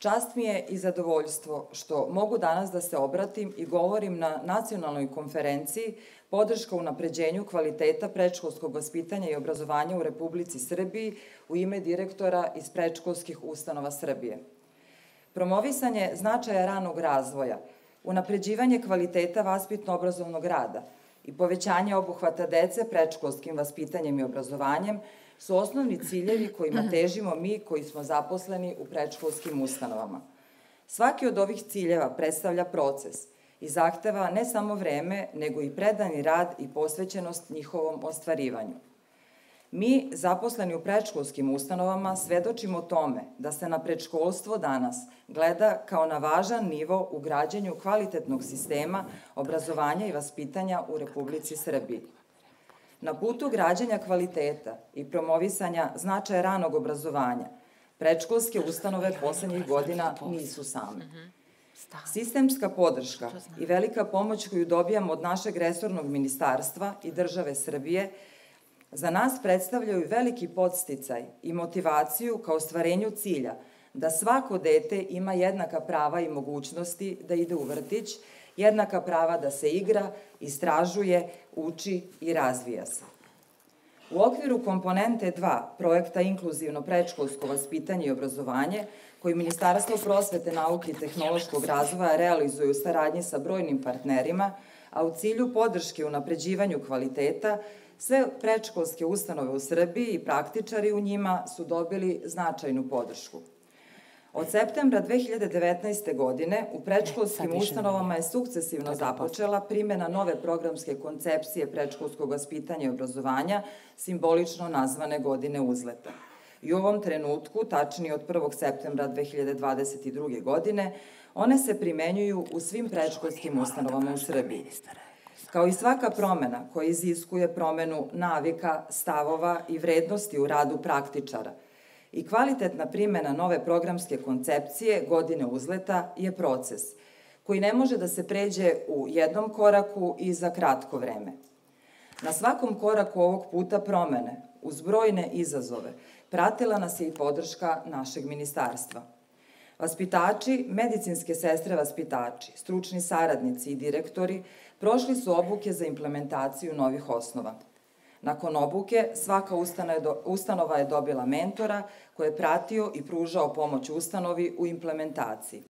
Čast mi je i zadovoljstvo što mogu danas da se obratim i govorim na nacionalnoj konferenciji Podrška unapređenju kvaliteta predškolskog vaspitanja i obrazovanja u Republici Srbiji u ime direktora iz predškolskih ustanova Srbije. Promovisanje značaja ranog razvoja, unapređivanje kvaliteta vaspitno-obrazovnog rada i povećanje obuhvata dece predškolskim vaspitanjem i obrazovanjem su osnovni ciljevi kojima težimo mi koji smo zaposleni u predškolskim ustanovama. Svaki od ovih ciljeva predstavlja proces i zahteva ne samo vreme, nego i predani rad i posvećenost njihovom ostvarivanju. Mi, zaposleni u predškolskim ustanovama, svedočimo tome da se na predškolstvo danas gleda kao na važan nivo u građenju kvalitetnog sistema obrazovanja i vaspitanja u Republici Srbiji. Na putu građenja kvaliteta i promovisanja značaja ranog obrazovanja, predškolske ustanove poslednjih godina nisu same. Sistemska podrška i velika pomoć koju dobijamo od našeg resornog ministarstva i države Srbije za nas predstavljaju veliki podsticaj i motivaciju ka ostvarenju cilja da svako dete ima jednaka prava i mogućnosti da ide u vrtić, jednaka prava da se igra, istražuje, uči i razvija se. U okviru komponente 2 projekta Inkluzivno predškolsko vaspitanje i obrazovanje, koji Ministarstvo prosvete, nauke i tehnološkog razvoja realizuje u saradnji sa brojnim partnerima, a u cilju podrške unapređivanju kvaliteta, sve predškolske ustanove u Srbiji i praktičari u njima su dobili značajnu podršku. Od septembra 2019. godine u predškolskim ustanovama je sukcesivno započela primjena nove programske koncepcije predškolskog vaspitanja i obrazovanja, simbolično nazvane godine uzleta. I u ovom trenutku, tačnije od 1. septembra 2022. godine, one se primenjuju u svim predškolskim ustanovama u Srbiji. Kao i svaka promena koja iziskuje promenu navika, stavova i vrednosti u radu praktičara, i kvalitetna primjena nove programske koncepcije godine uzleta je proces koji ne može da se pređe u jednom koraku i za kratko vreme. Na svakom koraku ovog puta promene, uz brojne izazove, pratila nas je i podrška našeg ministarstva. Vaspitači, medicinske sestre vaspitači, stručni saradnici i direktori prošli su obuke za implementaciju novih osnova. Nakon obuke, svaka ustanova je dobila mentora koji je pratio i pružao pomoć ustanovi u implementaciji.